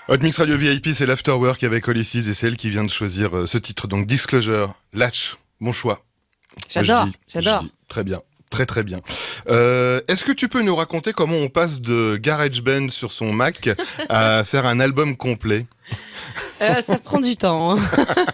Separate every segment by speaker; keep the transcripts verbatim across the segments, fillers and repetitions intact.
Speaker 1: Hot Mix Radio V I P, c'est l'Afterwork avec Olysses et c'est elle qui vient de choisir euh, ce titre, donc Disclosure, Latch, mon choix.
Speaker 2: J'adore,
Speaker 1: Je dis-
Speaker 2: j'adore.
Speaker 1: je dis Très bien, très très bien. Euh, Est-ce que tu peux nous raconter comment on passe de GarageBand sur son Mac à faire un album complet?
Speaker 2: Euh, ça prend du temps. Hein.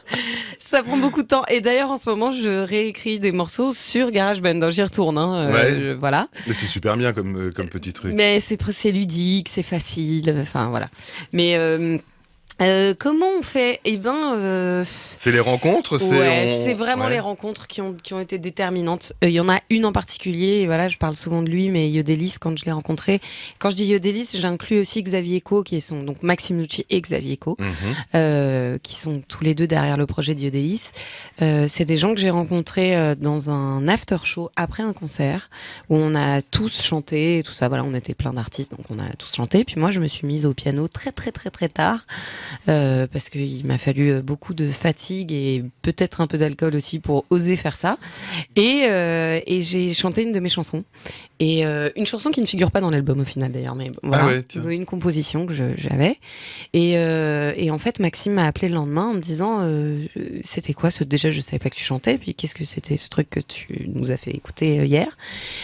Speaker 2: Ça prend beaucoup de temps. Et d'ailleurs, en ce moment, je réécris des morceaux sur GarageBand. J'y retourne. Hein. Euh,
Speaker 1: Ouais.
Speaker 2: je- voilà.
Speaker 1: Mais c'est super bien comme, euh, comme petit truc.
Speaker 2: Mais c'est c'est ludique, c'est facile. Enfin, voilà. Mais euh, euh, comment on fait? Eh ben, euh,
Speaker 1: C'est les rencontres, c'est
Speaker 2: ouais,
Speaker 1: on-
Speaker 2: c'est vraiment
Speaker 1: ouais.
Speaker 2: les rencontres qui ont, qui ont été déterminantes. Il y en a une en particulier, et voilà, je parle souvent de lui, mais Yodelis, quand je l'ai rencontré. Quand je dis Yodelis, j'inclus aussi Xavier Co, qui est son, donc Maxime Nucci et Xavier Co,
Speaker 1: Mhm.
Speaker 2: euh, qui sont tous les deux derrière le projet de Yodelis. Euh, c'est des gens que j'ai rencontrés euh, dans un after show après un concert, où on a tous chanté, et tout ça, voilà, on était plein d'artistes, donc on a tous chanté. Puis moi, je me suis mise au piano très, très, très, très tard. Euh, parce qu'il m'a fallu beaucoup de fatigue et peut-être un peu d'alcool aussi pour oser faire ça. Et, euh, et j'ai chanté une de mes chansons. Et euh, une chanson qui ne figure pas dans l'album au final d'ailleurs, mais voilà,
Speaker 1: Ah ouais, tiens.
Speaker 2: une composition que je- j'avais. Et, euh, et en fait, Maxime m'a appelé le lendemain en me disant euh, je- c'était quoi ce... Déjà, je savais pas que tu chantais, puis qu'est-ce que c'était ce truc que tu nous as fait écouter euh, hier.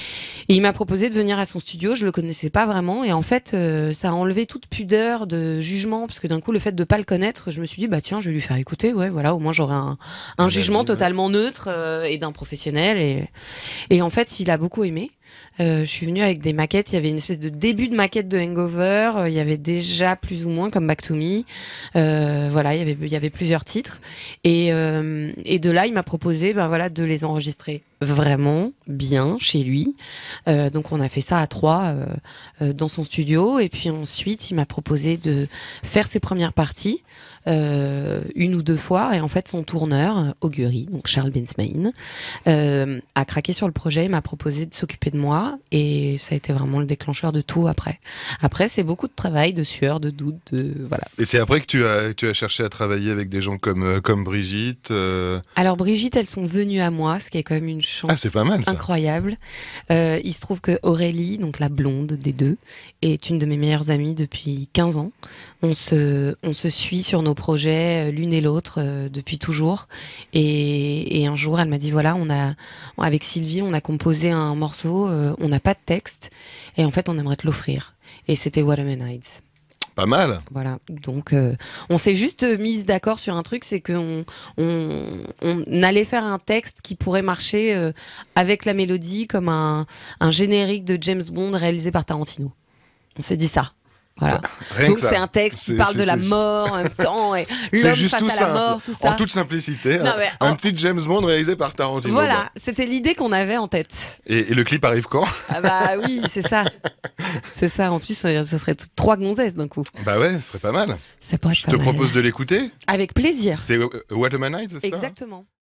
Speaker 2: Et il m'a proposé de venir à son studio, je le connaissais pas vraiment, et en fait, euh, ça a enlevé toute pudeur de jugement, parce que d'un coup, le fait de pas le connaître, je me suis dit, bah tiens, je vais lui faire écouter, ouais, voilà, au moins j'aurai un, un
Speaker 1: Un
Speaker 2: jugement
Speaker 1: avis, ouais.
Speaker 2: totalement neutre euh, et d'un professionnel. Et, et en fait, il a beaucoup aimé. Euh, je suis venue avec des maquettes, il y avait une espèce de début de maquette de Hangover, euh, il y avait déjà plus ou moins comme Back to Me, euh, voilà, il y avait, il y avait plusieurs titres, et, euh, et de là, il m'a proposé ben, voilà, de les enregistrer vraiment bien chez lui. Euh, donc on a fait ça à trois euh, euh, dans son studio, et puis ensuite il m'a proposé de faire ses premières parties euh, une ou deux fois, et en fait son tourneur euh, Augury, donc Charles Bensmain, euh, a craqué sur le projet, m'a proposé de s'occuper de moi, et ça a été vraiment le déclencheur de tout après. Après c'est beaucoup de travail, de sueur, de doute, de voilà.
Speaker 1: Et c'est après que tu as, tu as cherché à travailler avec des gens comme, euh, comme Brigitte. euh,
Speaker 2: Alors Brigitte, elles sont venues à moi, ce qui est quand même une chance
Speaker 1: Ah, c'est pas mal, ça.
Speaker 2: incroyable. Euh, il se trouve que Aurélie, donc la blonde des deux, est une de mes meilleures amies depuis quinze ans. On se, on se suit sur nos projets euh, l'une et l'autre euh, depuis toujours. Et, et un jour, elle m'a dit voilà, on a avec Sylvie, on a composé un morceau, euh, on n'a pas de texte, et en fait, on aimerait te l'offrir. Et c'était What a Man Hides.
Speaker 1: Pas mal.
Speaker 2: Voilà, donc euh, on s'est juste mise d'accord sur un truc, c'est qu'on on, on allait faire un texte qui pourrait marcher euh, avec la mélodie comme un, un générique de James Bond réalisé par Tarantino. On s'est dit ça. Voilà.
Speaker 1: Rien
Speaker 2: Donc
Speaker 1: que ça.
Speaker 2: c'est un texte qui
Speaker 1: C'est-
Speaker 2: parle
Speaker 1: c'est-
Speaker 2: de la
Speaker 1: c'est-
Speaker 2: mort en même temps, et
Speaker 1: C'est
Speaker 2: l'homme
Speaker 1: juste
Speaker 2: face
Speaker 1: tout
Speaker 2: à la
Speaker 1: simple.
Speaker 2: mort, tout ça.
Speaker 1: En toute simplicité,
Speaker 2: Non,
Speaker 1: un,
Speaker 2: mais
Speaker 1: un
Speaker 2: en-
Speaker 1: petit James Bond réalisé par Tarantino.
Speaker 2: Voilà,
Speaker 1: quoi.
Speaker 2: c'était l'idée qu'on avait en tête.
Speaker 1: Et, et le clip arrive quand?
Speaker 2: Ah bah oui, c'est ça. C'est ça, en plus euh, ce serait t- trois gonzesses d'un coup.
Speaker 1: Bah ouais, ce serait pas mal.
Speaker 2: Ça pourrait être
Speaker 1: Je
Speaker 2: pas
Speaker 1: te
Speaker 2: mal.
Speaker 1: propose de l'écouter.
Speaker 2: Avec plaisir.
Speaker 1: C'est euh, What a Man Hides, c'est ça?
Speaker 2: Exactement.